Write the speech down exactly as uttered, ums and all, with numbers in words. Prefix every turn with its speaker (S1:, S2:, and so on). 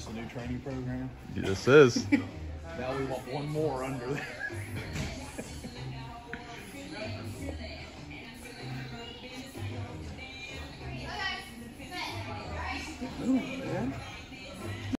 S1: this a new training program?
S2: This is.
S1: Now we want one more under there. Ooh, yeah.